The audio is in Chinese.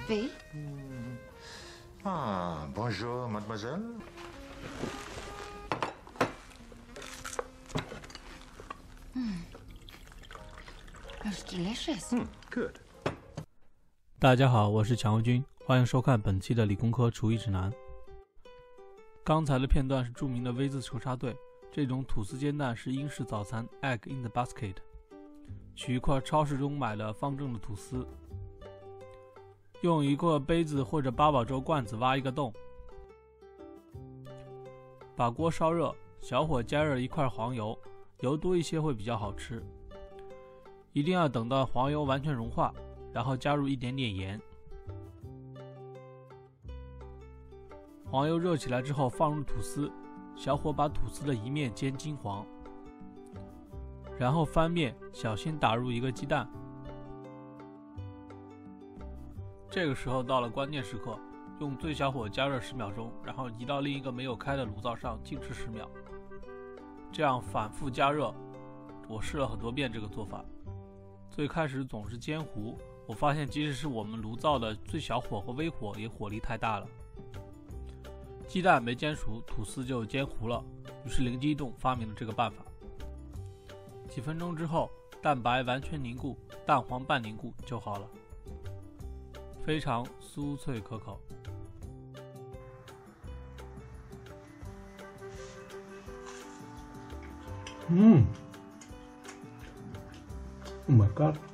café? Ah, bonjour, mademoiselle. That's delicious. Good. 大家好，我是强欧君，欢迎收看本期的理工科厨艺指南。刚才的片段是著名的 V 字仇杀队，这种吐司煎蛋是英式早餐 Egg in the Basket。取一块超市中买的方正的吐司，用一个杯子或者八宝粥罐子挖一个洞，把锅烧热，小火加热一块黄油，油多一些会比较好吃。一定要等到黄油完全融化，然后加入一点点盐。黄油热起来之后放入吐司，小火把吐司的一面煎金黄，然后翻面，小心打入一个鸡蛋。这个时候到了关键时刻，用最小火加热10秒钟，然后移到另一个没有开的炉灶上静置10秒，这样反复加热。我试了很多遍这个做法，最开始总是煎糊，我发现即使是我们炉灶的最小火和微火也火力太大了，鸡蛋没煎熟，吐司就煎糊了，于是灵机一动发明了这个办法。几分钟之后，蛋白完全凝固，蛋黄半凝固就好了，非常酥脆可口。 Oh my god.